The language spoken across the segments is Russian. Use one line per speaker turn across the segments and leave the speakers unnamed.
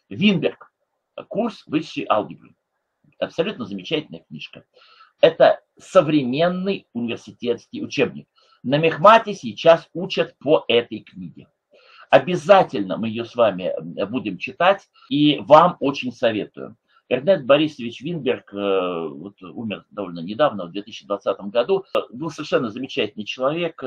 Винберг. Курс высшей алгебры. Абсолютно замечательная книжка. Это современный университетский учебник. На мехмате сейчас учат по этой книге. Обязательно мы ее с вами будем читать, и вам очень советую. Эрнест Борисович Винберг вот, умер довольно недавно, в 2020 году. Был совершенно замечательный человек.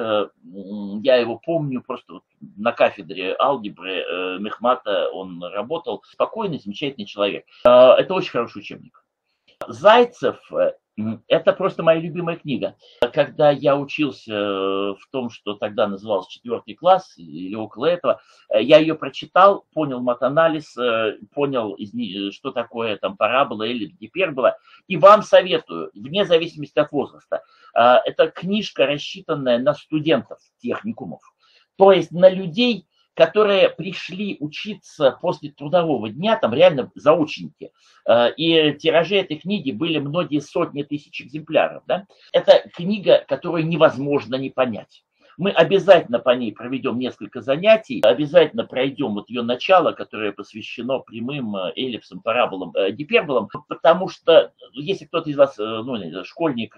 Я его помню, просто вот на кафедре алгебры мехмата он работал. Спокойный, замечательный человек. Это очень хороший учебник. Зайцев – это просто моя любимая книга. Когда я учился в том, что тогда называлось 4 класс или около этого, я ее прочитал, понял матанализ, понял, что такое там парабола или гипербола, и вам советую, вне зависимости от возраста. Это книжка, рассчитанная на студентов техникумов, то есть на людей, которые пришли учиться после трудового дня, там реально заочники. И тиражи этой книги были многие сотни тысяч экземпляров. Да? Это книга, которую невозможно не понять. Мы обязательно по ней проведем несколько занятий, обязательно пройдем вот ее начало, которое посвящено прямым, эллипсам, параболам, гиперболам, потому что если кто-то из вас, ну, школьник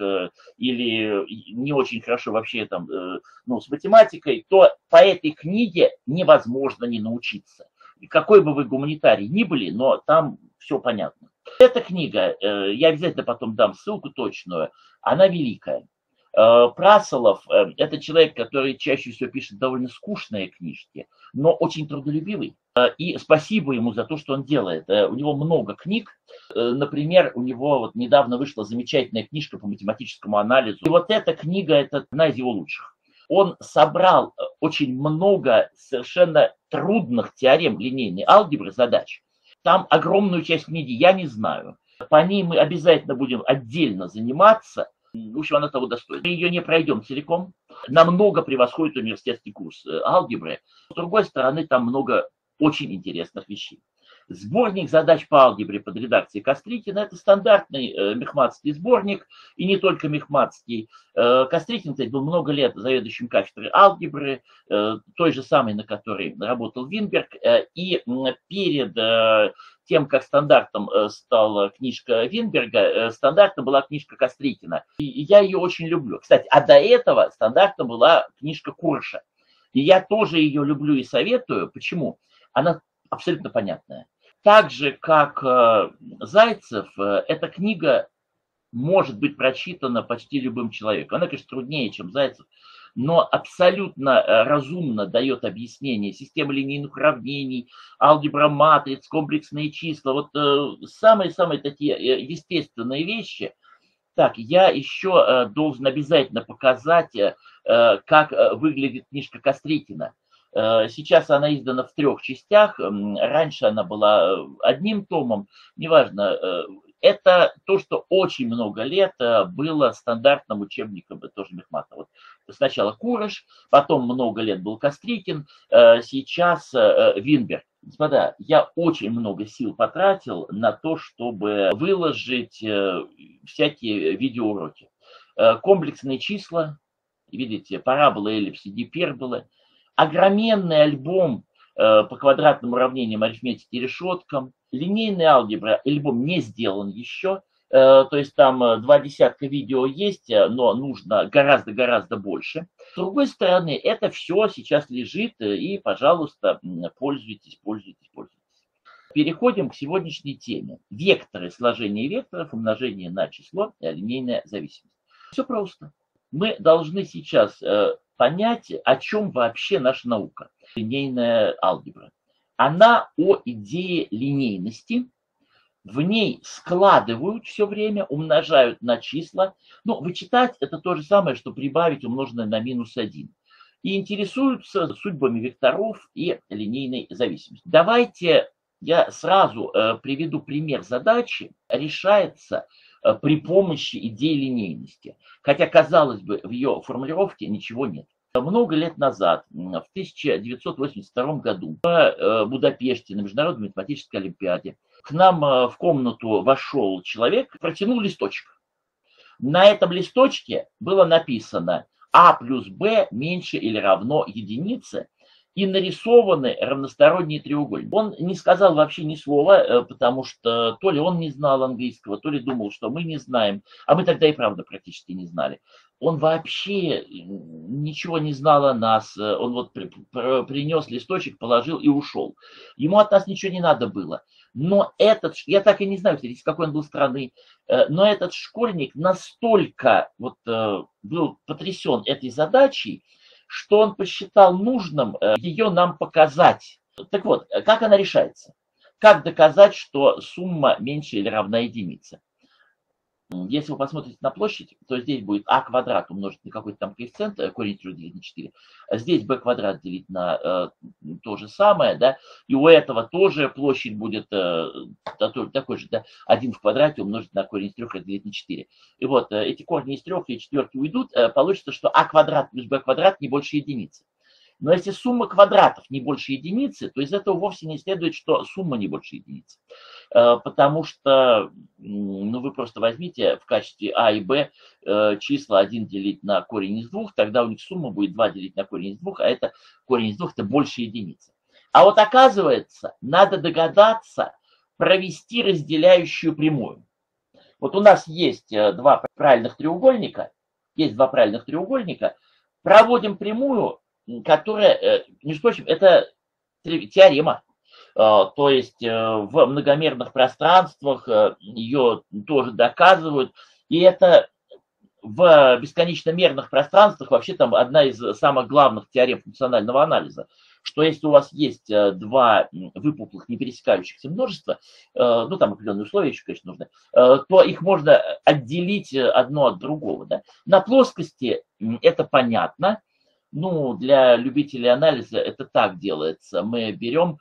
или не очень хорошо вообще там, ну, с математикой, то по этой книге невозможно не научиться. И какой бы вы гуманитарий ни были, но там все понятно. Эта книга, я обязательно потом дам ссылку точную, она великая. Прасолов – это человек, который чаще всего пишет довольно скучные книжки, но очень трудолюбивый. И спасибо ему за то, что он делает. У него много книг. Например, у него вот недавно вышла замечательная книжка по математическому анализу. И вот эта книга – это одна из его лучших. Он собрал очень много совершенно трудных теорем линейной алгебры, задач. Там огромную часть книги я не знаю. По ней мы обязательно будем отдельно заниматься. В общем, она того достоит. Мы ее не пройдем целиком. Намного превосходит университетский курс алгебры. С другой стороны, там много очень интересных вещей. Сборник задач по алгебре под редакцией Кострикина – это стандартный мехматский сборник, и не только мехматский. Кострикин, кстати, был много лет заведующим кафедрой алгебры, той же самой, на которой работал Винберг, и перед тем, как стандартом стала книжка Винберга, стандартом была книжка Кострикина. И я ее очень люблю. Кстати, а до этого стандартом была книжка Курша. И я тоже ее люблю и советую. Почему? Она абсолютно понятная. Так же, как Зайцев, эта книга может быть прочитана почти любым человеком. Она, конечно, труднее, чем Зайцев, но абсолютно разумно дает объяснение системы линейных уравнений, алгебра матриц, комплексные числа. Вот самые-самые такие естественные вещи. Так, я еще должен обязательно показать, как выглядит книжка Кострикина. Сейчас она издана в 3 частях, раньше она была одним томом, неважно. Это то, что очень много лет было стандартным учебником тоже мехмата. Вот сначала Кураш, потом много лет был Кострикин, сейчас Винберг. Господа, я очень много сил потратил на то, чтобы выложить всякие видеоуроки. Комплексные числа, видите, параболы, эллипсы, гиперболы. Огроменный альбом по квадратным уравнениям, арифметике и решеткам. Линейная алгебра, альбом не сделан еще. То есть там 2 десятка видео есть, но нужно гораздо-гораздо больше. С другой стороны, это все сейчас лежит, и, пожалуйста, пользуйтесь. Переходим к сегодняшней теме. Векторы, сложение векторов, умножение на число, линейная зависимость. Все просто. Мы должны сейчас понять, о чем вообще наша наука, линейная алгебра. Она о идее линейности. В ней складывают все время, умножают на числа. Ну, вычитать это то же самое, что прибавить умноженное на -1. И интересуются судьбами векторов и линейной зависимости. Давайте я сразу приведу пример задачи. Решается при помощи идеи линейности. Хотя, казалось бы, в ее формулировке ничего нет. Много лет назад, в 1982 году, в Будапеште на Международной математической олимпиаде, к нам в комнату вошел человек, протянул листочек. На этом листочке было написано А плюс Б меньше или равно единице. и нарисованы равносторонние треугольники. Он не сказал вообще ни слова, потому что то ли он не знал английского, то ли думал, что мы не знаем, а мы тогда и правда практически не знали. Он вообще ничего не знал о нас, он вот принес листочек, положил и ушел. Ему от нас ничего не надо было. Но этот, я так и не знаю, кстати, из какой он был страны, но этот школьник настолько вот был потрясен этой задачей, что он посчитал нужным ее нам показать. Так вот, как она решается? Как доказать, что сумма меньше или равна единице? Если вы посмотрите на площадь, то здесь будет а квадрат умножить на какой-то там коэффициент, корень 3 делить на 4. А здесь b квадрат делить на то же самое, да, и у этого тоже площадь будет такой же, да, 1 в квадрате умножить на корень из 3 делить на 4. И вот эти корни из 3 и четверки уйдут, получится, что а квадрат плюс b квадрат не больше единицы. Но если сумма квадратов не больше единицы, то из этого вовсе не следует, что сумма не больше единицы. Потому что, ну, вы просто возьмите в качестве а и б числа 1 делить на корень из 2, тогда у них сумма будет 2 делить на корень из 2, а это корень из 2 это больше единицы. А вот оказывается, надо догадаться провести разделяющую прямую. Вот у нас есть два правильных треугольника, проводим прямую, которая, между прочим, это теорема. То есть в многомерных пространствах ее тоже доказывают. И это в бесконечно-мерных пространствах вообще там одна из самых главных теорем функционального анализа. Что если у вас есть два выпуклых не пересекающихся множества, ну там определенные условия еще, конечно, нужны, то их можно отделить одно от другого. Да? На плоскости это понятно. Ну, для любителей анализа это так делается. Мы берем,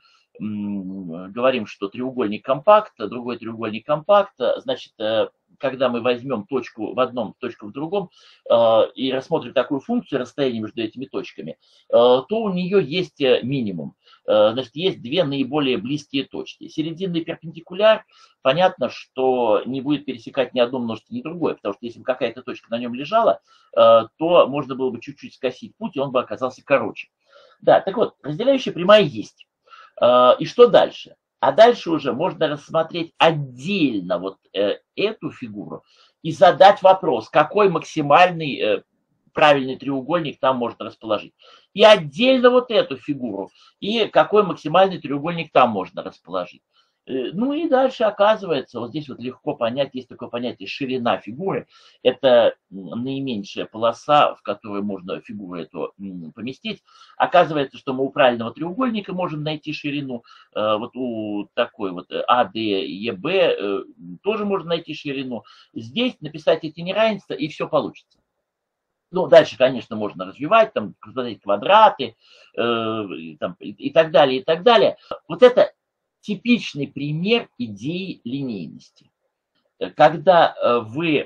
говорим, что треугольник компакт, другой треугольник компакт. Значит, когда мы возьмем точку в одном, точку в другом, и рассмотрим такую функцию расстояния между этими точками, то у нее есть минимум. Значит, есть две наиболее близкие точки. Серединный перпендикуляр, понятно, что не будет пересекать ни одно множество, ни другое, потому что если бы какая-то точка на нем лежала, то можно было бы чуть-чуть скосить путь, и он бы оказался короче. Да, так вот, разделяющая прямая есть. И что дальше? А дальше уже можно рассмотреть отдельно вот эту фигуру и задать вопрос, какой максимальный правильный треугольник там можно расположить. И отдельно вот эту фигуру, и какой максимальный треугольник там можно расположить. Ну и дальше оказывается, вот здесь вот легко понять, есть такое понятие ширина фигуры. Это наименьшая полоса, в которую можно фигуру эту поместить. Оказывается, что мы у правильного треугольника можем найти ширину. Вот у такой вот АД, ЕБ тоже можно найти ширину. Здесь написать эти неравенства, и все получится. Ну, дальше, конечно, можно развивать, там, смотреть квадраты там, и так далее, и так далее. Вот это типичный пример идеи линейности. Когда вы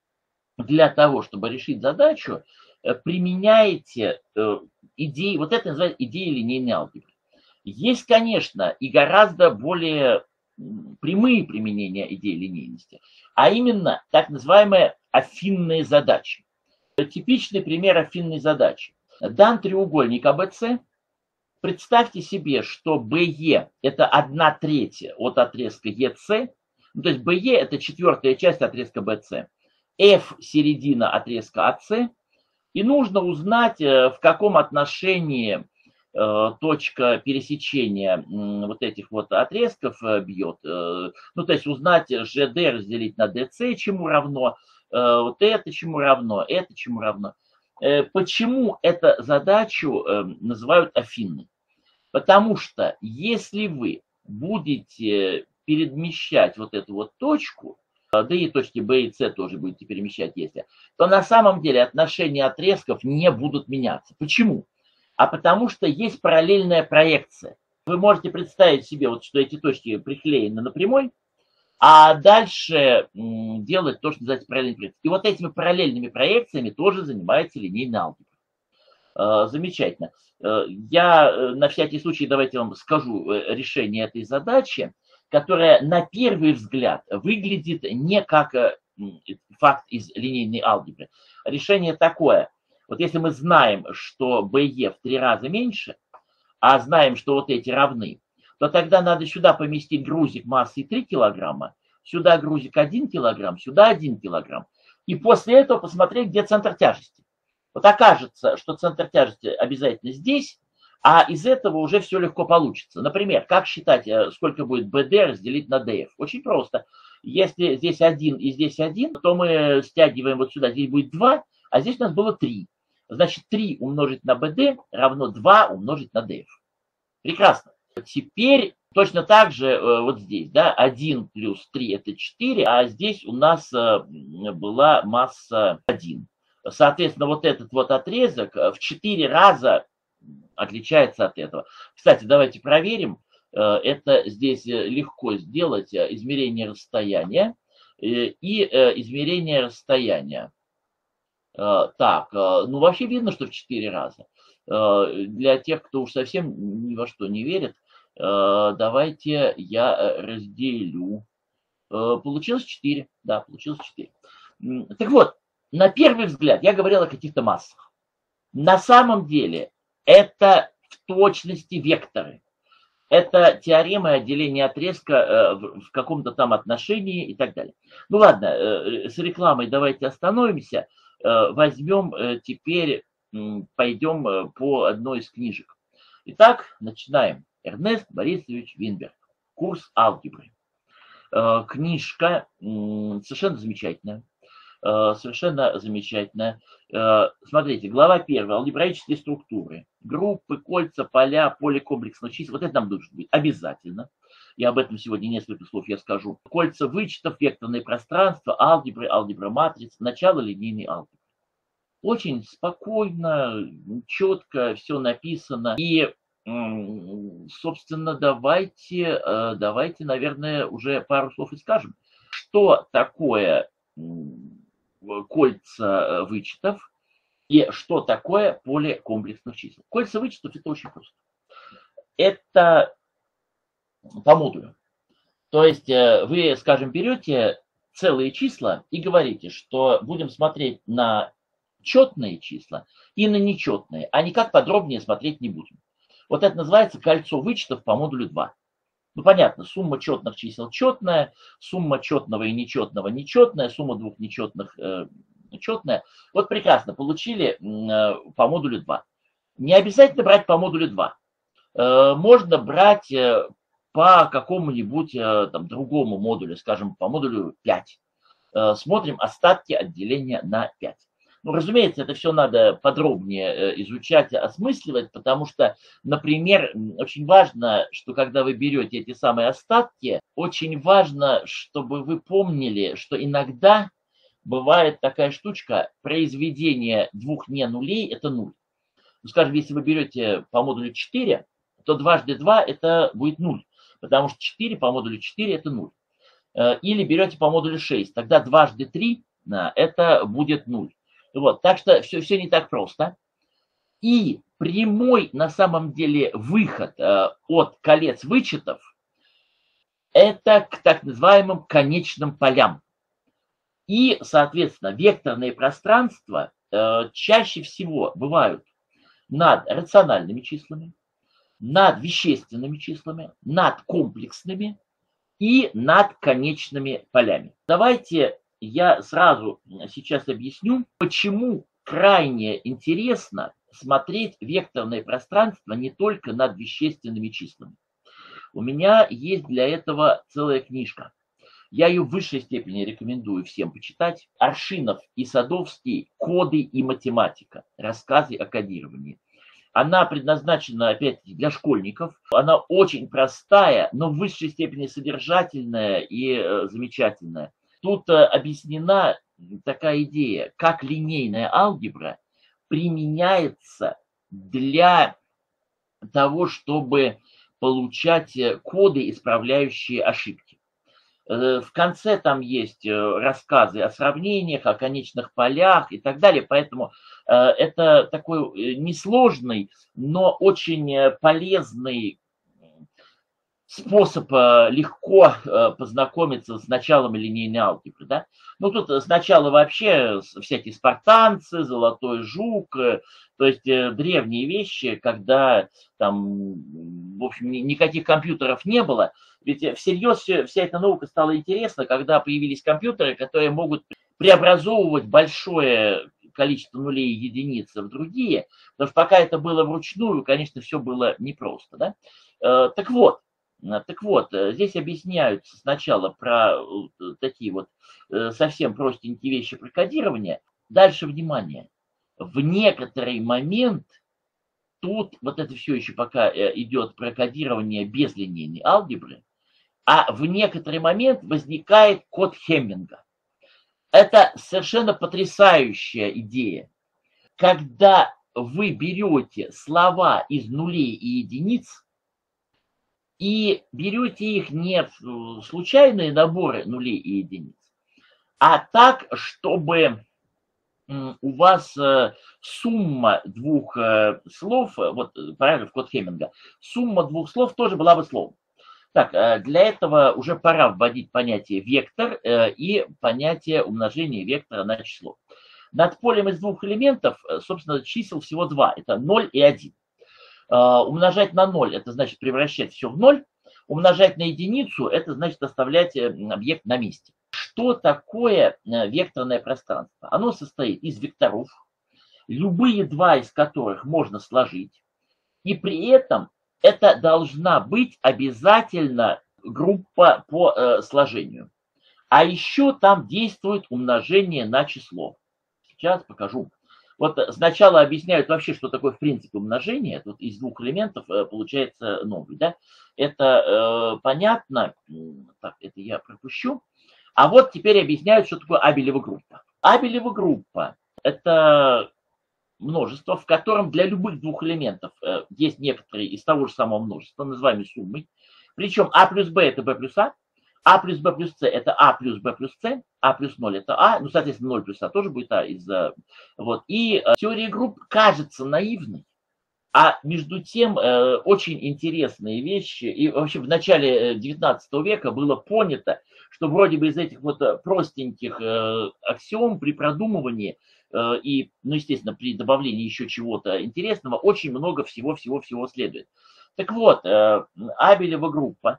для того, чтобы решить задачу, применяете идеи, вот это называется идея линейной алгебры. Есть, конечно, и гораздо более прямые применения идеи линейности, а именно так называемые афинные задачи. Типичный пример афинной задачи. Дан треугольник АБЦ. Представьте себе, что BE это 1/3 от отрезка EC, ну, то есть BE это четвертая часть отрезка BC, F середина отрезка AC, и нужно узнать, в каком отношении точка пересечения вот этих вот отрезков бьет. Ну, то есть узнать GD разделить на DC, чему равно, вот это чему равно, это чему равно. Почему эту задачу называют афинной? Потому что если вы будете перемещать вот эту вот точку, да и точки B и C тоже будете перемещать, если, то на самом деле отношения отрезков не будут меняться. Почему? А потому что есть параллельная проекция. Вы можете представить себе, вот, что эти точки приклеены на прямой, а дальше делать то, что называется параллельной проекцией. И вот этими параллельными проекциями тоже занимается линейная алгебра. Замечательно. Я на всякий случай, давайте вам скажу решение этой задачи, которая на первый взгляд выглядит не как факт из линейной алгебры. Решение такое. Вот если мы знаем, что BE в 3 раза меньше, а знаем, что вот эти равны, то тогда надо сюда поместить грузик массой 3 килограмма, сюда грузик 1 килограмм, сюда 1 килограмм. И после этого посмотреть, где центр тяжести. Вот окажется, что центр тяжести обязательно здесь, а из этого уже все легко получится. Например, как считать, сколько будет BD разделить на DF? Очень просто. Если здесь 1 и здесь 1, то мы стягиваем вот сюда, здесь будет 2, а здесь у нас было 3. Значит, 3 умножить на BD равно 2 умножить на DF. Прекрасно. Теперь точно так же вот здесь, да, 1 плюс 3 это 4, а здесь у нас была масса 1. Соответственно, вот этот вот отрезок в 4 раза отличается от этого. Кстати, давайте проверим. Это здесь легко сделать, измерение расстояния и измерение расстояния. Так, ну вообще видно, что в 4 раза. Для тех, кто уж совсем ни во что не верит, давайте я разделю. Получилось 4. Да, получилось 4. Так вот, на первый взгляд я говорил о каких-то массах. На самом деле это в точности векторы. Это теорема отделения отрезка в каком-то там отношении и так далее. Ну ладно, с рекламой давайте остановимся. Возьмем теперь, пойдем по одной из книжек. Итак, начинаем. Эрнест Борисович Винберг. Курс алгебры. Книжка совершенно замечательная. Совершенно замечательная. Смотрите, глава 1. Алгебраические структуры. Группы, кольца, поля, поле комплексных чисел. Вот это нам нужно будет обязательно. И об этом сегодня несколько слов я скажу. Кольца вычетов, векторные пространства, алгебры, алгебра матриц, начало линейной алгебры. Очень спокойно, четко все написано. И, собственно, давайте, наверное, уже пару слов и скажем. Что такое кольца вычетов и что такое поле комплексных чисел? Кольца вычетов это очень просто. Это по модулю. То есть вы, скажем, берете целые числа и говорите, что будем смотреть на четные числа и на нечетные, а никак подробнее смотреть не будем. Вот это называется кольцо вычетов по модулю 2. Ну, понятно, сумма четных чисел четная, сумма четного и нечетного нечетная, сумма двух нечетных четная. Вот прекрасно, получили по модулю 2. Не обязательно брать по модулю 2. Можно брать по какому-нибудь там, другому модулю, скажем, по модулю 5. Смотрим остатки отделения на 5. Ну, разумеется, это все надо подробнее изучать, осмысливать, потому что, например, очень важно, что когда вы берете эти самые остатки, очень важно, чтобы вы помнили, что иногда бывает такая штучка, произведение двух не нулей – это 0. Ну, скажем, если вы берете по модулю 4, то дважды 2 это будет 0, потому что 4 по модулю 4 это 0. Или берете по модулю 6, тогда дважды 3 это будет 0. Вот, так что все не так просто. И прямой на самом деле выход от колец вычетов это к так называемым конечным полям. И, соответственно, векторные пространства чаще всего бывают над рациональными числами, над вещественными числами, над комплексными и над конечными полями. Давайте я сразу сейчас объясню, почему крайне интересно смотреть векторное пространство не только над вещественными числами. У меня есть для этого целая книжка. Я ее в высшей степени рекомендую всем почитать. Аршинов и Садовский «Коды и математика. Рассказы о кодировании». Она предназначена, опять-таки, для школьников. Она очень простая, но в высшей степени содержательная и замечательная. Тут объяснена такая идея, как линейная алгебра применяется для того, чтобы получать коды, исправляющие ошибки. В конце там есть рассказы о сравнениях, о конечных полях и так далее. Поэтому это такой несложный, но очень полезный способ легко познакомиться с началами линейной алгебры. Да? Ну, тут сначала вообще всякие спартанцы, золотой жук, то есть древние вещи, когда там, в общем, никаких компьютеров не было. Ведь всерьез вся эта наука стала интересна, когда появились компьютеры, которые могут преобразовывать большое количество нулей и единиц в другие, потому что пока это было вручную, конечно, все было непросто. Да? Так вот, здесь объясняются сначала про такие вот совсем простенькие вещи про кодирование. Дальше, внимание, в некоторый момент тут вот это все еще пока идет про кодирование без линейной алгебры, а в некоторый момент возникает код Хемминга. Это совершенно потрясающая идея. Когда вы берете слова из нулей и единиц и берете их не в случайные наборы нулей и единиц, а так, чтобы у вас сумма двух слов, вот параграф код Хемминга, сумма двух слов тоже была бы словом. Так, для этого уже пора вводить понятие вектор и понятие умножения вектора на число. Над полем из двух элементов, собственно, чисел всего два. Это 0 и 1. Умножать на 0, это значит превращать все в 0. Умножать на единицу, это значит оставлять объект на месте. Что такое векторное пространство? Оно состоит из векторов, любые два из которых можно сложить, и при этом это должна быть обязательно группа по сложению. А еще там действует умножение на число. Сейчас покажу. Вот сначала объясняют вообще, что такое в принципе умножение. Тут из двух элементов получается новый. Да? Это понятно. Так, это я пропущу. А вот теперь объясняют, что такое Абелева группа. Абелева группа – это множество, в котором для любых двух элементов есть некоторые из того же самого множества, называемые суммой. Причем А плюс Б – это Б плюс А плюс Б плюс С – это А плюс Б плюс С, А плюс 0 – это А, ну, соответственно, 0 плюс А тоже будет А из-за… Вот. И теория групп кажется наивной, а между тем очень интересные вещи. И вообще в начале 19 века было понято, что вроде бы из этих вот простеньких аксиом при продумывании и, ну, естественно, при добавлении еще чего-то интересного очень много всего следует. Так вот, Абелева группа.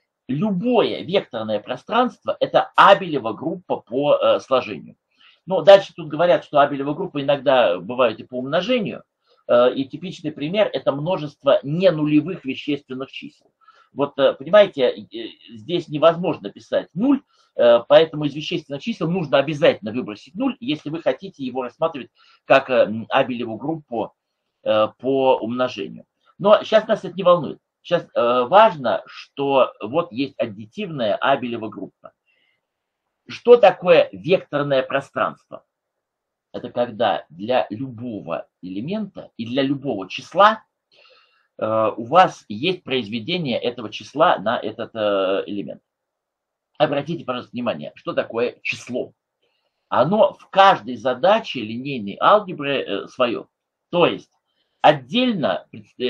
Любое векторное пространство – это Абелева группа по сложению. Но дальше тут говорят, что Абелева группа иногда бывают и по умножению. И типичный пример – это множество ненулевых вещественных чисел. Вот, понимаете, здесь невозможно писать 0, поэтому из вещественных чисел нужно обязательно выбросить 0, если вы хотите его рассматривать как Абелеву группу по умножению. Но сейчас нас это не волнует. Сейчас важно, что вот есть аддитивная Абелева группа. Что такое векторное пространство? Это когда для любого элемента и для любого числа у вас есть произведение этого числа на этот элемент. Обратите, пожалуйста, внимание, что такое число. Оно в каждой задаче линейной алгебры свое. То есть отдельно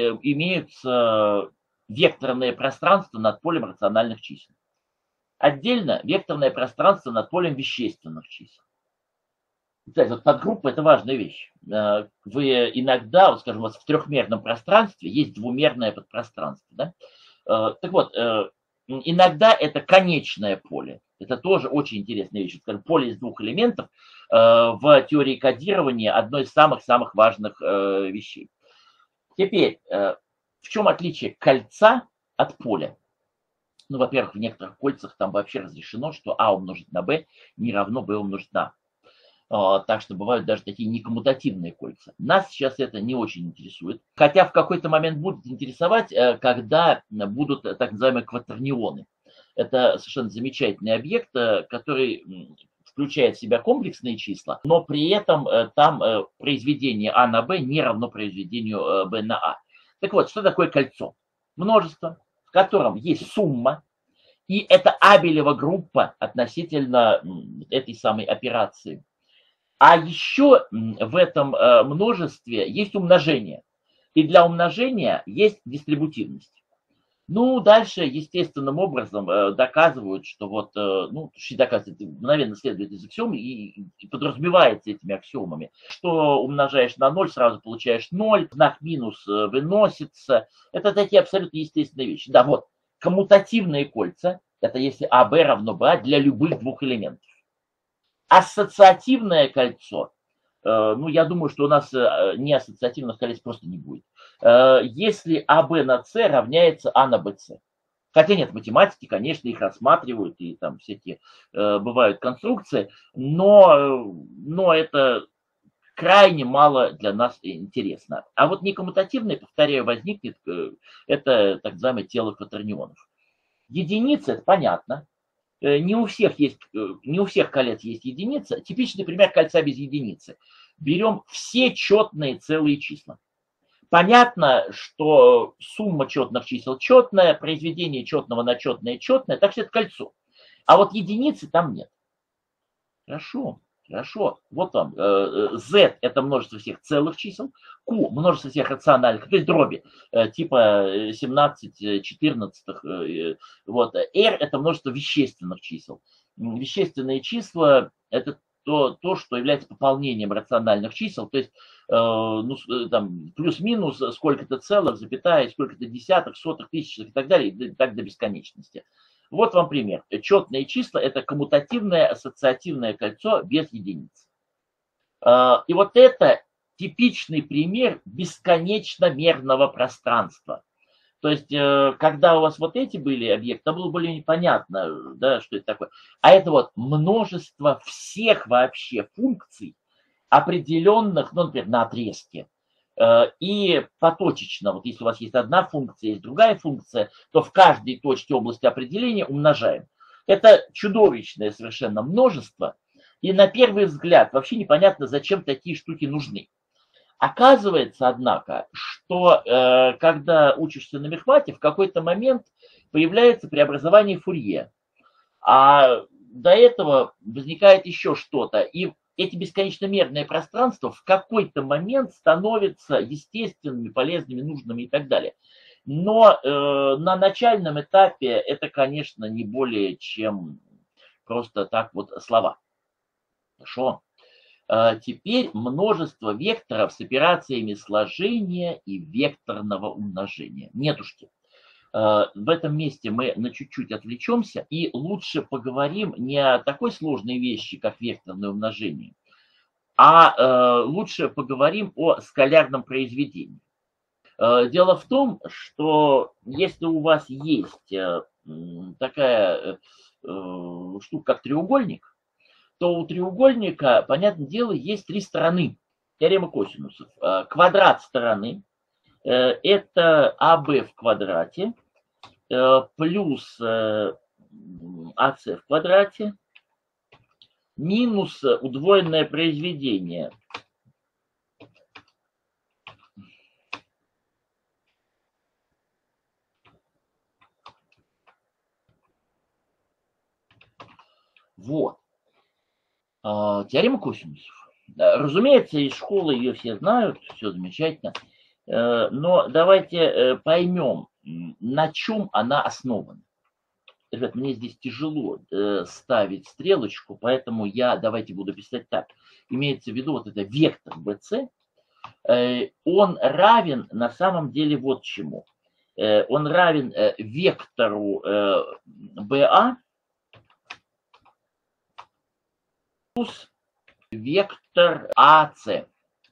имеются векторное пространство над полем рациональных чисел. Отдельно векторное пространство над полем вещественных чисел. Кстати, вот подгруппа – это важная вещь. Вы иногда, вот, скажем, у вас в трехмерном пространстве есть двумерное подпространство. Да? Так вот, иногда это конечное поле. Это тоже очень интересная вещь. Скажем, поле из двух элементов в теории кодирования одно из самых-самых важных вещей. Теперь, в чем отличие кольца от поля? Ну, во-первых, в некоторых кольцах там вообще разрешено, что А умножить на Б не равно Б умножить на А. Так что бывают даже такие некоммутативные кольца. Нас сейчас это не очень интересует. Хотя в какой-то момент будет интересовать, когда будут так называемые кватернионы. Это совершенно замечательный объект, который включает в себя комплексные числа, но при этом там произведение А на Б не равно произведению Б на А. Так вот, что такое кольцо? Множество, в котором есть сумма, и это Абелева группа относительно этой самой операции. А еще в этом множестве есть умножение. И для умножения есть дистрибутивность. Ну, дальше естественным образом доказывают, что вот, ну, точнее доказывают, это мгновенно следует из аксиом и подразумевается этими аксиомами, что умножаешь на 0, сразу получаешь 0, знак минус выносится. Это такие абсолютно естественные вещи. Да, вот, коммутативные кольца, это если АБ равно БА для любых двух элементов. Ассоциативное кольцо, ну, я думаю, что у нас не ассоциативных колец просто не будет. Если АБ на С равняется А на БС. Хотя нет, в математике, конечно, их рассматривают, и там всякие бывают конструкции, но это крайне мало для нас интересно. А вот некоммутативное, повторяю, возникнет, это так называемое тело кватернионов. Единица, это понятно, не у всех колец есть единица. Типичный пример кольца без единицы. Берем все четные целые числа. Понятно, что сумма четных чисел четная, произведение четного на четное четное, так что это кольцо. А вот единицы там нет. Хорошо, хорошо. Вот там. Z это множество всех целых чисел, Q множество всех рациональных, то есть дроби, типа 17, 14. Вот. R это множество вещественных чисел. Вещественные числа это то, что является пополнением рациональных чисел, то есть ну, там, плюс-минус сколько-то целых, запятая, сколько-то десятых, сотых, тысячных и так далее, и так до бесконечности. Вот вам пример. Четные числа – это коммутативное ассоциативное кольцо без единиц. И вот это типичный пример бесконечно мерного пространства. То есть, когда у вас вот эти были объекты, там было более непонятно, да, что это такое. А это вот множество всех вообще функций, определенных, ну, например, на отрезке. И поточечно, вот если у вас есть одна функция, есть другая функция, то в каждой точке области определения умножаем. Это чудовищное совершенно множество, и на первый взгляд вообще непонятно, зачем такие штуки нужны. Оказывается, однако, что когда учишься на мехмате, в какой-то момент появляется преобразование Фурье. А до этого возникает еще что-то. И эти бесконечно мерные пространства в какой-то момент становятся естественными, полезными, нужными и так далее. Но на начальном этапе это, конечно, не более чем просто так вот слова. Хорошо. Теперь множество векторов с операциями сложения и векторного умножения. Нетушки. В этом месте мы на чуть-чуть отвлечемся и лучше поговорим не о такой сложной вещи, как векторное умножение, а лучше поговорим о скалярном произведении. Дело в том, что если у вас есть такая штука, как треугольник, то у треугольника, понятное дело, есть три стороны. Теорема косинусов. Квадрат стороны – это АБ в квадрате плюс АС в квадрате минус удвоенное произведение. Вот. Теорема косинусов. Разумеется, из школы ее все знают, все замечательно. Но давайте поймем, на чем она основана. Ребят, мне здесь тяжело ставить стрелочку, поэтому давайте буду писать так. Имеется в виду вот это вектор BC, он равен на самом деле вот чему. Он равен вектору BA плюс вектор AC.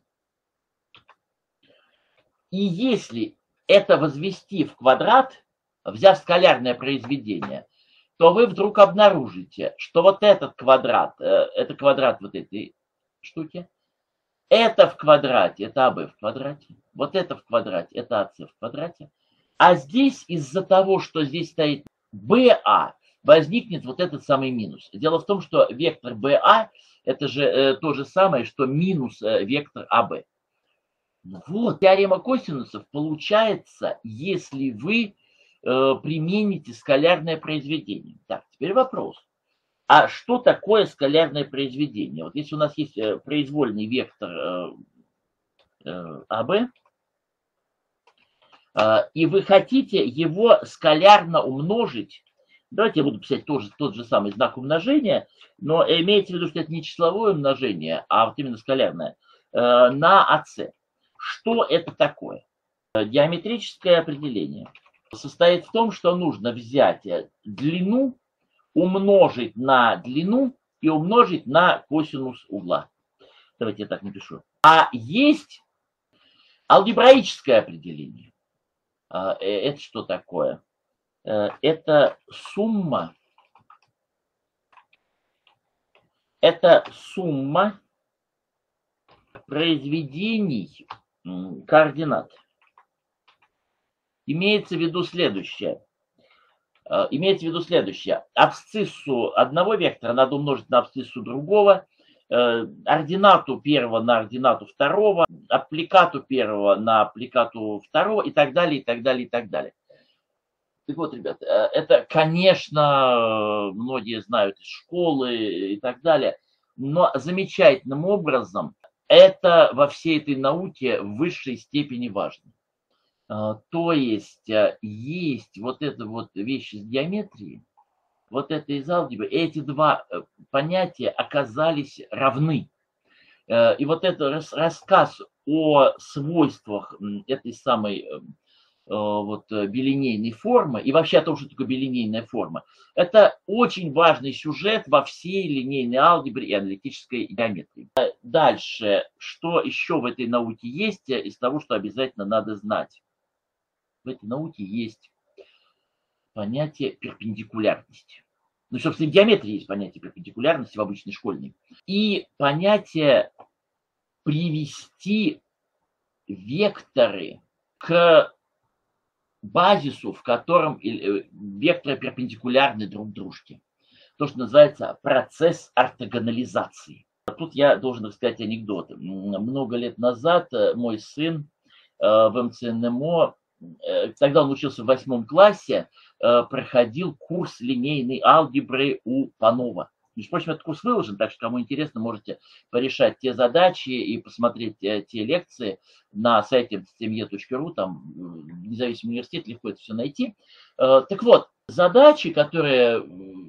И если это возвести в квадрат, взяв скалярное произведение, то вы вдруг обнаружите, что вот этот квадрат, это квадрат вот этой штуки, это в квадрате, это АБ в квадрате, вот это в квадрате, это АС в квадрате. А здесь из-за того, что здесь стоит БА, возникнет вот этот самый минус. Дело в том, что вектор БА это же то же самое, что минус вектор АБ. Вот, теорема косинусов получается, если вы примените скалярное произведение. Так, теперь вопрос. А что такое скалярное произведение? Вот если у нас есть произвольный вектор АБ, и вы хотите его скалярно умножить. Давайте я буду писать тот же самый знак умножения, но имейте в виду, что это не числовое умножение, а вот именно скалярное, на АС. Что это такое? Геометрическое определение состоит в том, что нужно взять длину, умножить на длину и умножить на косинус угла. Давайте я так напишу. А есть алгебраическое определение. Это что такое? Это сумма произведений координат. Имеется в виду следующее. Абсциссу одного вектора надо умножить на абсциссу другого, ординату первого на ординату второго, аппликату первого на аппликату второго и так далее, и так далее, и так далее. Так вот, ребята, это, конечно, многие знают из школы и так далее, но замечательным образом это во всей этой науке в высшей степени важно. То есть вот эта вот вещь из геометрии, вот это из алгебры, эти два понятия оказались равны. И вот этот рассказ о свойствах этой самой вот билинейной формы и вообще о том, что такое билинейная форма, это очень важный сюжет во всей линейной алгебре и аналитической геометрии. Дальше, что еще в этой науке есть из того, что обязательно надо знать? В этой науке есть понятие перпендикулярности. Ну, собственно, в геометрии есть понятие перпендикулярности в обычной школьной. И понятие привести векторы к базису, в котором векторы перпендикулярны друг дружке. То, что называется процесс ортогонализации. Тут я должен рассказать анекдот. Много лет назад мой сын в МЦНМО, тогда он учился в 8 классе, проходил курс линейной алгебры у Панова. Между прочим, этот курс выложен, так что кому интересно, можете порешать те задачи и посмотреть те лекции на сайте mcme.ru, там независимый университет, легко это все найти. Так вот, задачи, которые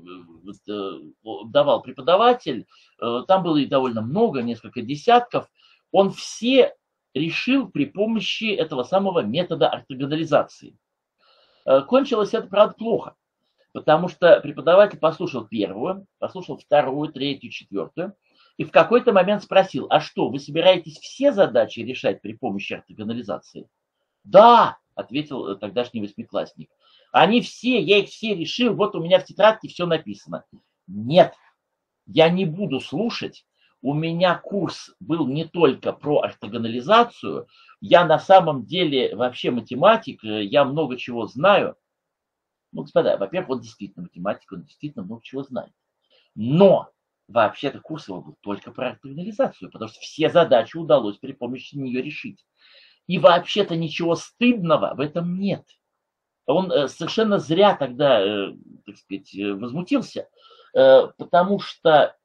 давал преподаватель, там было их довольно много, несколько десятков, он все решил при помощи этого самого метода ортогонализации. Кончилось это, правда, плохо. Потому что преподаватель послушал первую, послушал вторую, третью, четвертую, и в какой-то момент спросил: а что, вы собираетесь все задачи решать при помощи ортогонализации? Да, ответил тогдашний 8-классник. Они все, я их все решил, вот у меня в тетрадке все написано. Нет, я не буду слушать. У меня курс был не только про ортогонализацию, я на самом деле вообще математик, я много чего знаю. Ну, господа, во-первых, он действительно математик, он действительно много чего знает. Но вообще-то курс его был только про ортогонализацию, потому что все задачи удалось при помощи нее решить. И вообще-то ничего стыдного в этом нет. Он совершенно зря тогда, так сказать, возмутился, потому что,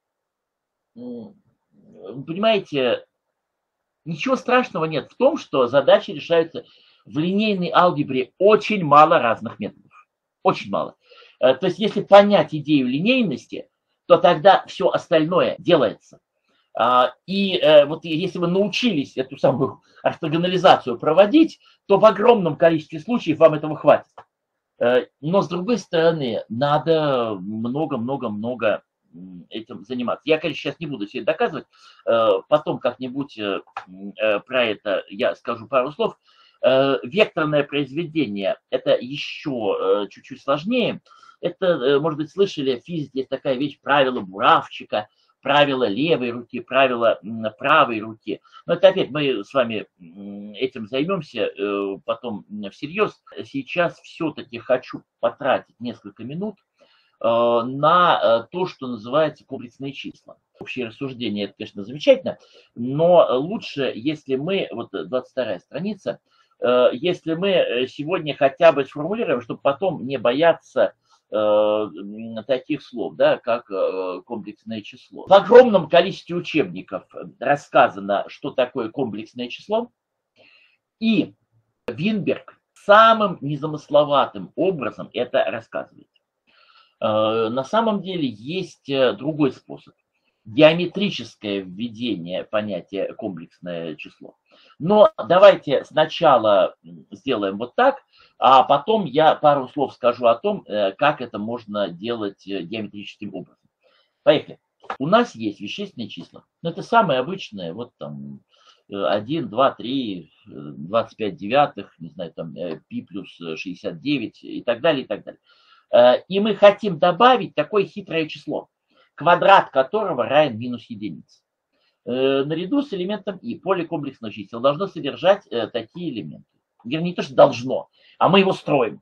понимаете, ничего страшного нет в том, что задачи решаются в линейной алгебре очень мало разных методов. Очень мало. То есть, если понять идею линейности, то тогда все остальное делается. И вот если вы научились эту самую ортогонализацию проводить, то в огромном количестве случаев вам этого хватит. Но, с другой стороны, надо много-много-много этим заниматься. Я, конечно, сейчас не буду все это доказывать. Потом как-нибудь про это я скажу пару слов. Векторное произведение – это еще чуть-чуть сложнее. Это, может быть, слышали, в физике есть такая вещь – правило Буравчика, правило левой руки, правило правой руки. Но это опять мы с вами этим займемся потом всерьез. Сейчас все-таки хочу потратить несколько минут на то, что называется комплексные числа. Общее рассуждение – это, конечно, замечательно, но лучше, если мы, вот 22-я страница, если мы сегодня хотя бы сформулируем, чтобы потом не бояться таких слов, да, как комплексное число. В огромном количестве учебников рассказано, что такое комплексное число, и Винберг самым незамысловатым образом это рассказываете. На самом деле есть другой способ. Геометрическое введение понятия комплексное число. Но давайте сначала сделаем вот так, а потом я пару слов скажу о том, как это можно делать геометрическим образом. Поехали. У нас есть вещественные числа. Это самые обычные, вот там 1, 2, 3, 25 девятых, не знаю, там π плюс 69 и так далее, и так далее. И мы хотим добавить такое хитрое число, квадрат которого равен минус единице. Наряду с элементом и поле комплексных чисел должно содержать такие элементы. Вернее, не то, что должно, а мы его строим.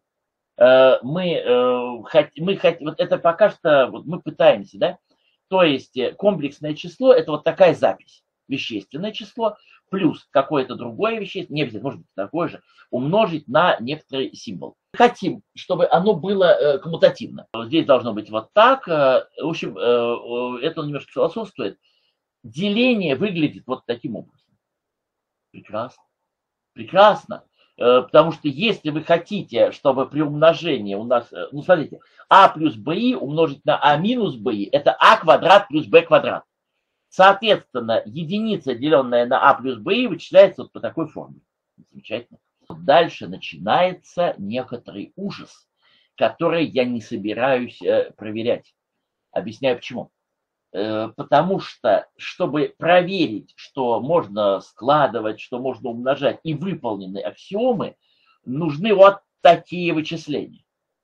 Мы хотим, вот это пока что, вот мы пытаемся, да? То есть комплексное число – это вот такая запись. Вещественное число плюс какое-то другое вещество, не обязательно, может быть такое же, умножить на некоторый символ. Хотим, чтобы оно было коммутативно. Здесь должно быть вот так. В общем, это немножко философствует. Деление выглядит вот таким образом. Прекрасно. Прекрасно. Потому что если вы хотите, чтобы при умножении у нас, ну смотрите, а плюс bi умножить на а минус bi, это а квадрат плюс b квадрат. Соответственно, единица, деленная на а плюс bi, вычисляется вот по такой формуле. Замечательно. Дальше начинается некоторый ужас, который я не собираюсь проверять. Объясняю почему. Потому что, чтобы проверить, что можно складывать, что можно умножать и выполнены аксиомы, нужны вот такие вычисления.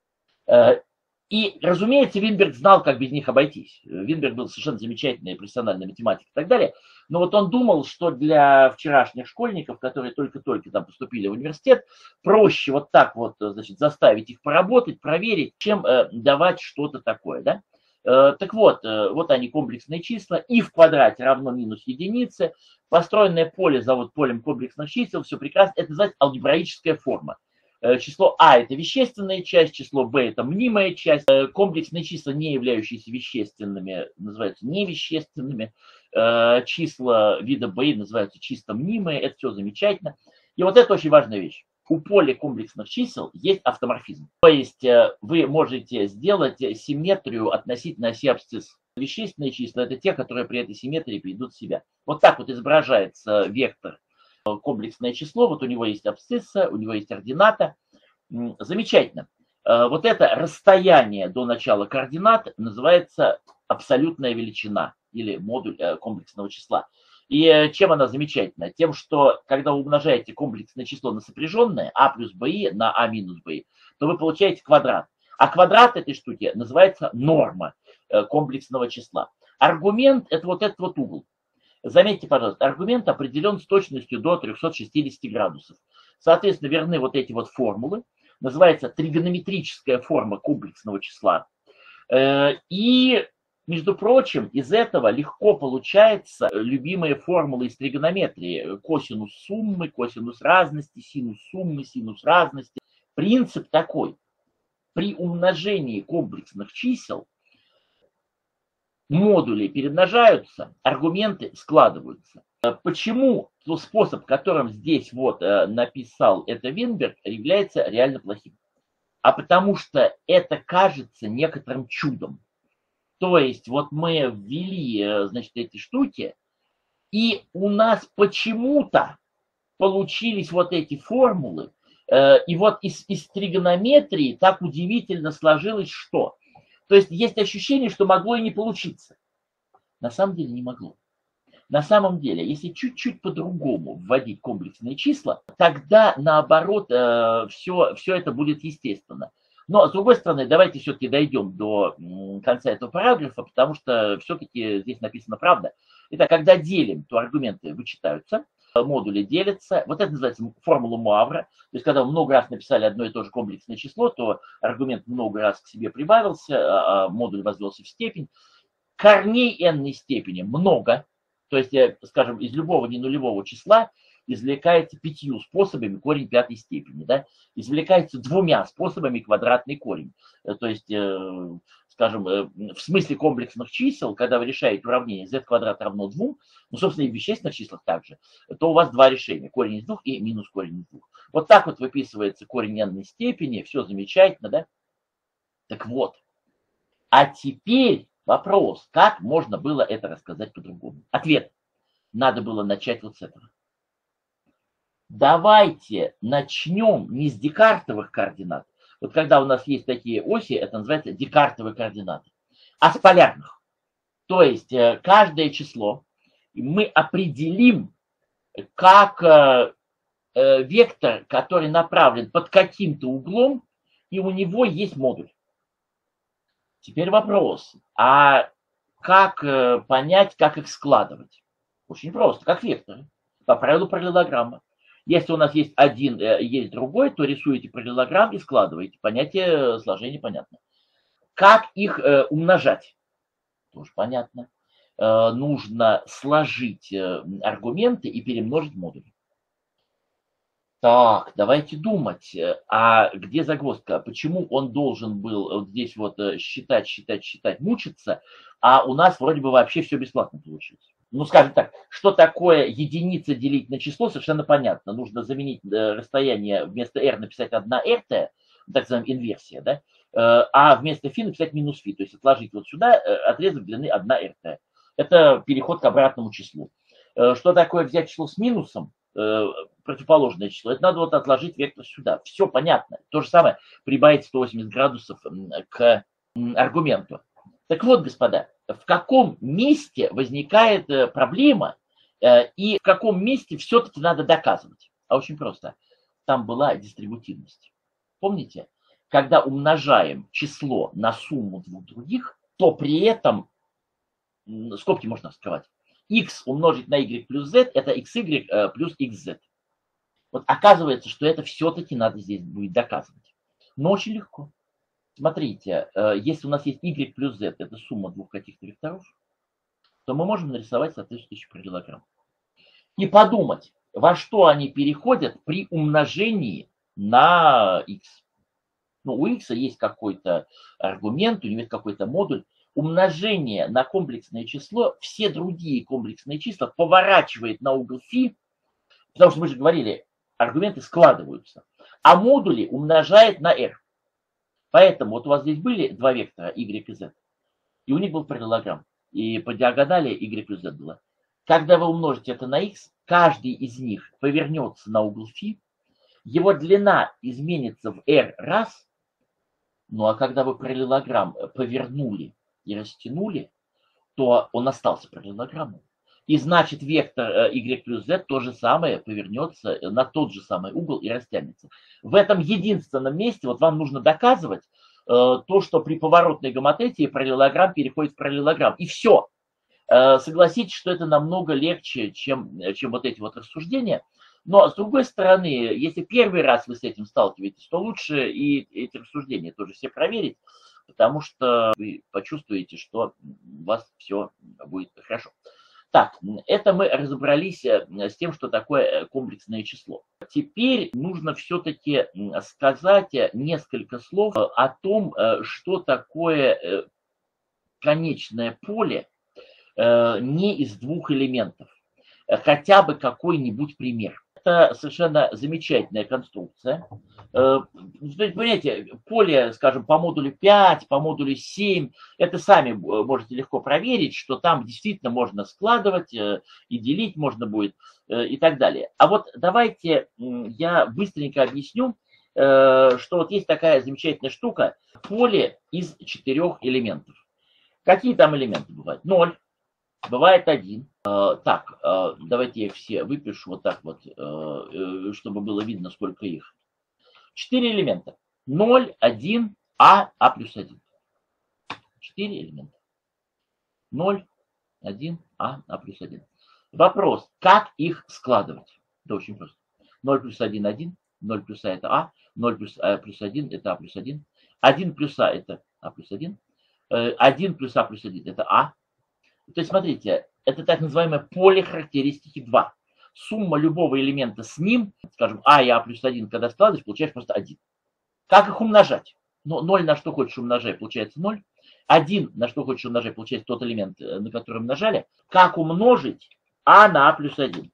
И, разумеется, Винберг знал, как без них обойтись. Винберг был совершенно замечательный профессиональный математик и так далее. Но вот он думал, что для вчерашних школьников, которые только-только там поступили в университет, проще вот так вот, значит, заставить их поработать, проверить, чем давать что-то такое, да? Так вот, вот они комплексные числа, и в квадрате равно минус единице. Построенное поле зовут полем комплексных чисел, все прекрасно. Это называется алгебраическая форма. Число А – это вещественная часть, число Б – это мнимая часть. Комплексные числа, не являющиеся вещественными, называются невещественными. Числа вида Б называются чисто мнимые, это все замечательно. И вот это очень важная вещь. У поля комплексных чисел есть автоморфизм. То есть вы можете сделать симметрию относительно оси абсцисс. Вещественные числа – это те, которые при этой симметрии придут в себя. Вот так вот изображается вектор. Комплексное число, вот у него есть абсцисса, у него есть ордината. Замечательно. Вот это расстояние до начала координат называется абсолютная величина или модуль комплексного числа. И чем она замечательна? Тем, что когда вы умножаете комплексное число на сопряженное, а плюс bi на а минус bi, то вы получаете квадрат. А квадрат этой штуки называется норма комплексного числа. Аргумент – это вот этот вот угол. Заметьте, пожалуйста, аргумент определен с точностью до 360 градусов. Соответственно, верны вот эти вот формулы. Называется тригонометрическая форма комплексного числа. И, между прочим, из этого легко получается любимые формулы из тригонометрии. Косинус суммы, косинус разности, синус суммы, синус разности. Принцип такой. При умножении комплексных чисел модули перемножаются, аргументы складываются. Почему способ, которым здесь вот написал это Винберг, является реально плохим? А потому что это кажется некоторым чудом. То есть вот мы ввели, значит, эти штуки, и у нас почему-то получились вот эти формулы, и вот из тригонометрии так удивительно сложилось, что... То есть есть ощущение, что могло и не получиться. На самом деле не могло. На самом деле, если чуть-чуть по-другому вводить комплексные числа, тогда наоборот все это будет естественно. Но с другой стороны, давайте все-таки дойдем до конца этого параграфа, потому что все-таки здесь написано правда. Итак, когда делим, то аргументы вычитаются, модули делятся. Вот это называется формула Муавра. То есть, когда вы много раз написали одно и то же комплексное число, то аргумент много раз к себе прибавился, а модуль возвелся в степень. Корней n-ной степени много. То есть, скажем, из любого ненулевого числа извлекается 5 способами корень 5 степени. Да? Извлекается 2 способами квадратный корень. То есть, скажем, в смысле комплексных чисел, когда вы решаете уравнение z квадрат равно 2, ну, собственно, и в вещественных числах также, то у вас два решения, корень из 2 и минус корень из 2. Вот так вот выписывается корень n степени, все замечательно, да? Так вот, а теперь вопрос, как можно было это рассказать по-другому? Ответ, надо было начать вот с этого. Давайте начнем не с декартовых координат. Вот когда у нас есть такие оси, это называется декартовые координаты, а с полярных. То есть каждое число мы определим как вектор, который направлен под каким-то углом, и у него есть модуль. Теперь вопрос, а как понять, как их складывать? Очень просто, как векторы, по правилу параллелограмма. Если у нас есть один, есть другой, то рисуете параллелограмм и складываете. Понятие сложения понятно. Как их умножать? Тоже понятно. Нужно сложить аргументы и перемножить модули. Так, давайте думать, а где загвоздка? Почему он должен был вот здесь вот считать, мучиться, а у нас вроде бы вообще все бесплатно получилось? Ну, скажем так, что такое единица делить на число, совершенно понятно. Нужно заменить расстояние, вместо r написать 1rt, так называемая инверсия, да? А вместо φ написать минус φ, то есть отложить вот сюда отрезок длины 1rt. Это переход к обратному числу. Что такое взять число с минусом, противоположное число? Это надо вот отложить вектор сюда. Все понятно. То же самое прибавить 180 градусов к аргументу. Так вот, господа, в каком месте возникает проблема и в каком месте все-таки надо доказывать? А очень просто. Там была дистрибутивность. Помните? Когда умножаем число на сумму двух других, то при этом, скобки можно вскрывать, x умножить на y плюс z – это xy плюс xz. Вот оказывается, что это все-таки надо здесь будет доказывать. Но очень легко. Смотрите, если у нас есть y плюс z, это сумма двух каких-то векторов, то мы можем нарисовать соответствующий параллелограмм. И подумать, во что они переходят при умножении на x. Ну, у x есть какой-то аргумент, у него есть какой-то модуль. Умножение на комплексное число, все другие комплексные числа поворачивает на угол φ, потому что мы же говорили, аргументы складываются, а модули умножает на r. Поэтому вот у вас здесь были два вектора, y и z, и у них был параллелограмм, и по диагонали y плюс z было. Когда вы умножите это на x, каждый из них повернется на угол φ, его длина изменится в r раз, ну а когда вы параллелограмм повернули и растянули, то он остался параллелограммом. И значит вектор y плюс z то же самое повернется на тот же самый угол и растянется. В этом единственном месте вот вам нужно доказывать то, что при поворотной гомотетии параллелограмм переходит в параллелограмм. И все. Согласитесь, что это намного легче, чем вот эти вот рассуждения. Но, с другой стороны, если первый раз вы с этим сталкиваетесь, то лучше и эти рассуждения тоже все проверить, потому что вы почувствуете, что у вас все будет хорошо. Так, это мы разобрались с тем, что такое комплексное число. Теперь нужно все-таки сказать несколько слов о том, что такое конечное поле не из двух элементов. Хотя бы какой-нибудь пример. Это совершенно замечательная конструкция. Понимаете, поле, скажем, по модулю 5, по модулю 7, это сами можете легко проверить, что там действительно можно складывать и делить можно будет и так далее. А вот давайте я быстренько объясню, что вот есть такая замечательная штука, поле из 4 элементов. Какие там элементы бывают? 0, бывает 1. Так, давайте я их все выпишу вот так вот, чтобы было видно, сколько их. 4 элемента. 0, 1, а плюс 1. 4 элемента. 0, 1, а плюс 1. Вопрос, как их складывать? Это очень просто. 0 плюс 1, 1. 0 плюс это а. 0 плюс плюс 1 это а плюс 1. 1 плюс это а плюс 1. 1 плюс а плюс 1 это а. То есть, смотрите, это так называемое поле характеристики 2. Сумма любого элемента с ним, скажем, а и а плюс 1, когда складываешь, получаешь просто 1. Как их умножать? Ну, 0 на что хочешь умножай, получается 0. 1 на что хочешь умножать, получается тот элемент, на который умножали. Как умножить а на а плюс 1?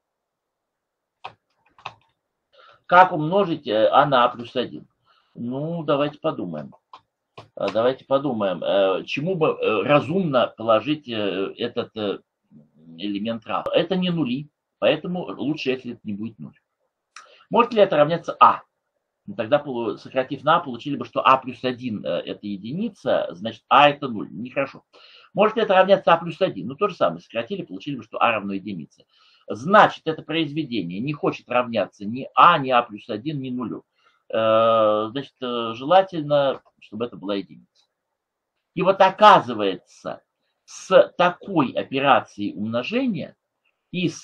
Как умножить а на а плюс 1? Ну, давайте подумаем. Давайте подумаем, чему бы разумно положить этот элемент равен. Это не нули, поэтому лучше, если это не будет 0. Может ли это равняться а? Ну, тогда, сократив на а, получили бы, что а плюс 1 это единица, значит а это 0. Нехорошо. Может ли это равняться а плюс 1? Ну, то же самое. Сократили, получили бы, что а равно единице. Значит, это произведение не хочет равняться ни а плюс 1, ни нулю. Значит, желательно, чтобы это была единица. И вот оказывается, с такой операцией умножения и с,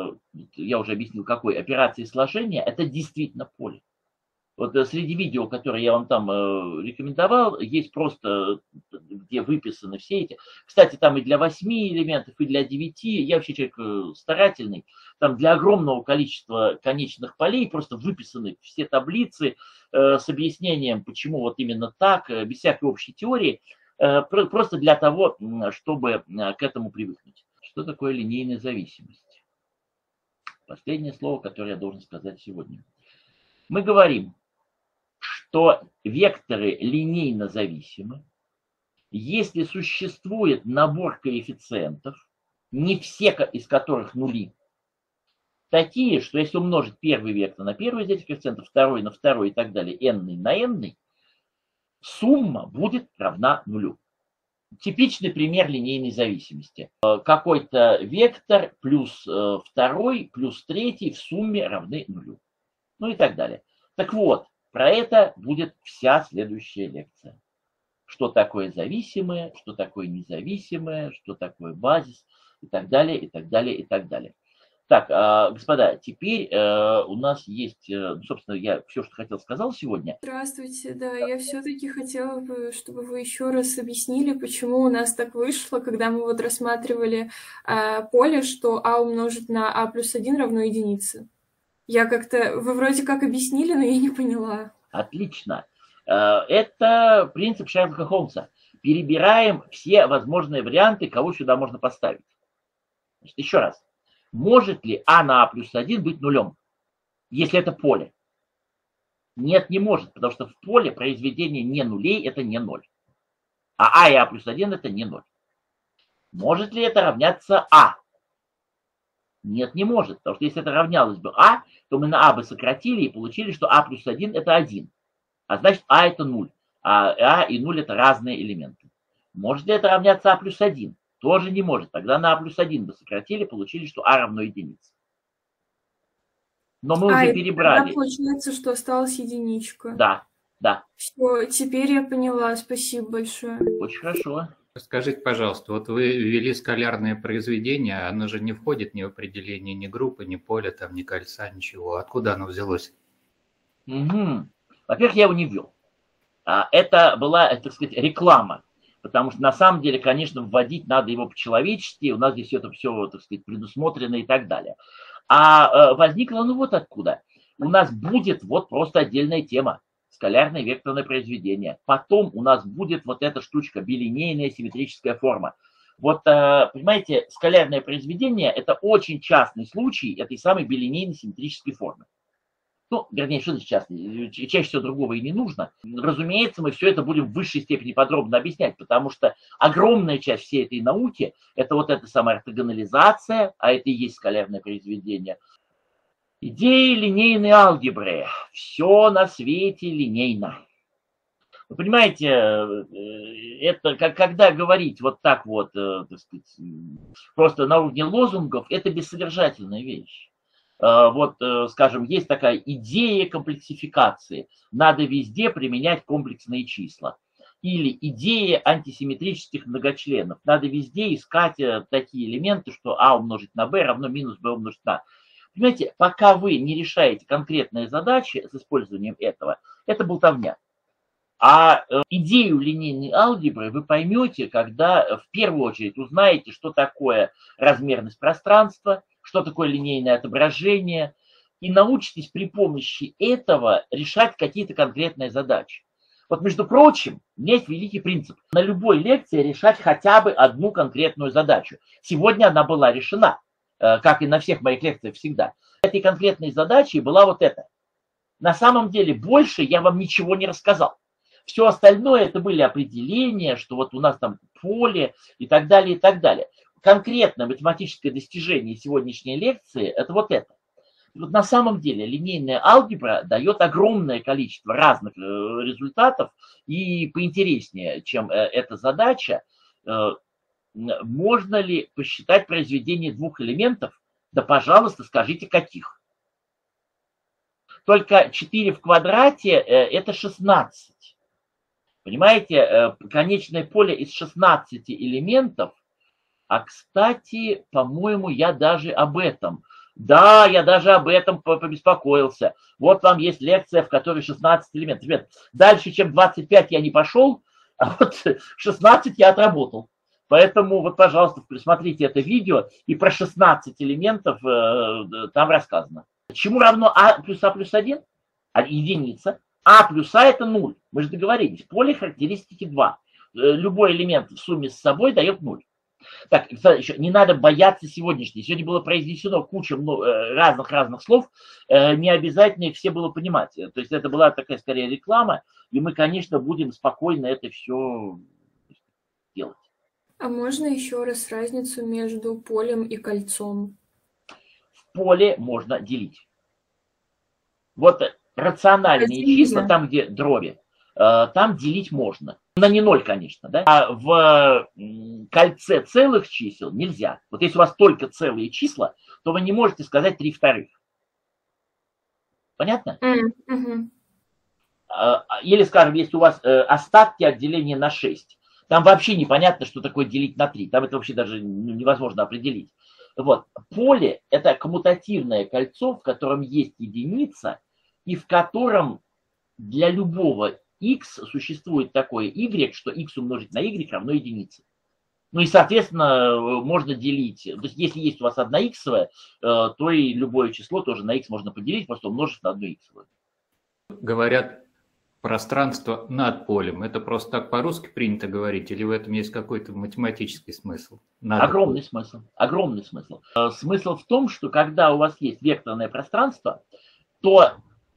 я уже объяснил, какой операции сложения, это действительно поле. Вот среди видео, которые я вам там рекомендовал, есть просто, где выписаны все эти. Кстати, там и для 8 элементов, и для 9. Я вообще человек старательный. Там для огромного количества конечных полей просто выписаны все таблицы с объяснением, почему вот именно так, без всякой общей теории. Просто для того, чтобы к этому привыкнуть. Что такое линейная зависимость? Последнее слово, которое я должен сказать сегодня. Мы говорим, что векторы линейно зависимы, если существует набор коэффициентов, не все из которых нули, такие, что если умножить первый вектор на первый из этих коэффициентов, второй на второй и так далее, n на n, сумма будет равна нулю. Типичный пример линейной зависимости. Какой-то вектор плюс второй плюс третий в сумме равны нулю. Ну и так далее. Так вот, про это будет вся следующая лекция. Что такое зависимое, что такое независимое, что такое базис и так далее, и так далее, и так далее. Так, господа, теперь у нас есть, собственно, я все, что хотел, сказал сегодня.
Здравствуйте, да, я все-таки хотела бы, чтобы вы еще раз объяснили, почему у нас так вышло, когда мы вот рассматривали поле, что а умножить на а плюс 1 равно единице. Вы вроде как объяснили, но я не поняла.
Отлично. Это принцип Шерлока Холмса. Перебираем все возможные варианты, кого сюда можно поставить. Значит, еще раз. Может ли а на а плюс 1 быть нулем, если это поле? Нет, не может, потому что в поле произведение не нулей – это не 0. А и а плюс 1 – это не 0. Может ли это равняться а? Нет, не может, потому что если это равнялось бы а, то мы на а бы сократили и получили, что а плюс 1 – это 1. А значит а это 0. А и 0 – это разные элементы. Может ли это равняться а плюс 1? Тоже не может. Тогда на а плюс 1 бы сократили, получили, что а равно единице. Но мы уже перебрали.
Тогда получается, что осталась единичка.
Да, да.
Все, теперь я поняла. Спасибо большое.
Очень хорошо.
Скажите, пожалуйста, вот вы ввели скалярное произведение, оно же не входит ни в определение ни группы, ни поля, там, ни кольца, ничего. Откуда оно взялось?
Угу. Во-первых, я его не ввел. Это была, так сказать, реклама. Потому что на самом деле, конечно, вводить надо его по-человечески. У нас здесь это все, так сказать, предусмотрено и так далее. А возникло, ну вот откуда. У нас будет вот просто отдельная тема. Скалярное векторное произведение. Потом у нас будет вот эта штучка, билинейная симметрическая форма. Вот, понимаете, скалярное произведение – это очень частный случай этой самой билинейной симметрической формы. Ну, вернее, что значит частный? Чаще всего другого и не нужно. Разумеется, мы все это будем в высшей степени подробно объяснять, потому что огромная часть всей этой науки – это вот эта самая ортогонализация, а это и есть скалярное произведение. Идеи линейной алгебры. Все на свете линейно. Вы понимаете, это когда говорить вот так вот, так сказать, просто на уровне лозунгов, это бессодержательная вещь. Вот, скажем, есть такая идея комплексификации. Надо везде применять комплексные числа. Или идея антисимметрических многочленов. Надо везде искать такие элементы, что а умножить на b равно минус b умножить на. Понимаете, пока вы не решаете конкретные задачи с использованием этого, это болтовня. А идею линейной алгебры вы поймете, когда в первую очередь узнаете, что такое размерность пространства, что такое линейное отображение, и научитесь при помощи этого решать какие-то конкретные задачи. Вот, между прочим, у меня есть великий принцип. На любой лекции решать хотя бы одну конкретную задачу. Сегодня она была решена, как и на всех моих лекциях всегда. Этой конкретной задачей была вот эта. На самом деле больше я вам ничего не рассказал. Все остальное это были определения, что вот у нас там поле и так далее, и так далее. Конкретное математическое достижение сегодняшней лекции это вот это. Вот на самом деле линейная алгебра дает огромное количество разных результатов, и поинтереснее, чем эта задача, можно ли посчитать произведение двух элементов? Да, пожалуйста, скажите, каких. Только 4 в квадрате это 16. Понимаете, конечное поле из 16 элементов, а, кстати, по-моему, я даже об этом... Да, я даже об этом побеспокоился. Вот вам есть лекция, в которой 16 элементов. Ребят, дальше, чем 25 я не пошел, а вот 16 я отработал. Поэтому вот, пожалуйста, присмотрите это видео, и про 16 элементов там рассказано. Чему равно а плюс 1? Единица. А плюс а это 0. Мы же договорились. Поле характеристики 2. Любой элемент в сумме с собой дает 0. Так, еще не надо бояться сегодняшней. Сегодня было произнесено куча разных слов, не обязательно их все было понимать. То есть это была такая скорее реклама, и мы, конечно, будем спокойно это все делать.
А можно еще раз разницу между полем и кольцом?
В поле можно делить. Вот рациональные числа, там, где дроби, там делить можно. На не 0, конечно, да? А в кольце целых чисел нельзя. Вот если у вас только целые числа, то вы не можете сказать 3/2. Понятно? Или, скажем, если у вас остатки от деления на 6, там вообще непонятно, что такое делить на 3. Там это вообще даже невозможно определить. Вот. Поле – это коммутативное кольцо, в котором есть единица, и в котором для любого x существует такое y, что x умножить на y равно единице. Ну и, соответственно, можно делить. То есть, если есть у вас одна иксовая, то и любое число тоже на x можно поделить, просто умножить на одну иксовую.
Говорят, пространство над полем. Это просто так по-русски принято говорить, или в этом есть какой-то математический смысл?
Огромный смысл. Огромный смысл. Смысл в том, что когда у вас есть векторное пространство, то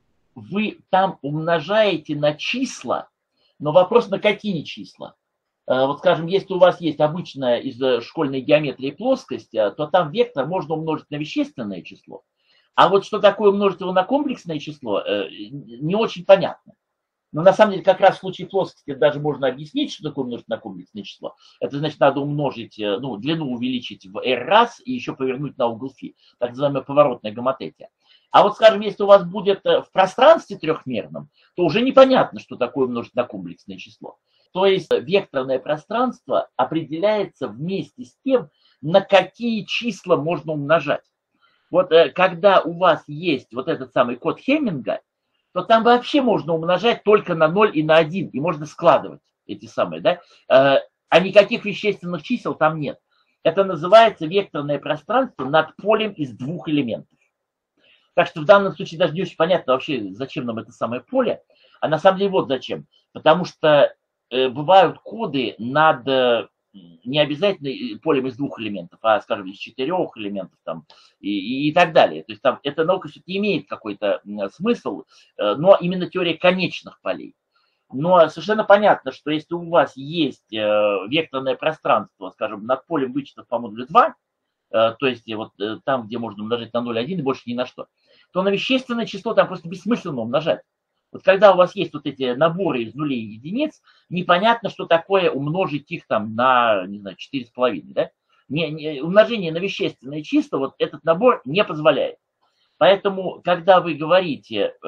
вы там умножаете на числа, но вопрос на какие числа. Вот, скажем, если у вас есть обычная из школьной геометрии плоскость, то там вектор можно умножить на вещественное число. А вот что такое умножить его на комплексное число, не очень понятно. Но на самом деле как раз в случае плоскости даже можно объяснить, что такое умножить на комплексное число. Это значит, надо умножить, длину увеличить в r раз и еще повернуть на угол φ. Так называемая поворотная гоматетия. А вот, скажем, если у вас будет в пространстве трехмерном, то уже непонятно, что такое умножить на комплексное число. То есть векторное пространство определяется вместе с тем, на какие числа можно умножать. Вот когда у вас есть вот этот самый код Хемминга, то там вообще можно умножать только на 0 и на 1, и можно складывать эти самые, да? А никаких вещественных чисел там нет. Это называется векторное пространство над полем из двух элементов. Так что в данном случае даже не очень понятно вообще, зачем нам это самое поле. А на самом деле вот зачем. Потому что бывают коды над не обязательно полем из двух элементов, а, скажем, из 4 элементов там, и так далее. То есть там эта наука все-таки имеет какой-то смысл, но именно теория конечных полей. Но совершенно понятно, что если у вас есть векторное пространство, скажем, над полем вычетов по модулю 2, то есть вот там, где можно умножать на 0,1 и больше ни на что, то на вещественное число там просто бессмысленно умножать. Вот когда у вас есть вот эти наборы из нулей и единиц, непонятно, что такое умножить их там на, не знаю, 4,5, да? Умножение на вещественные числа, вот этот набор не позволяет. Поэтому, когда вы говорите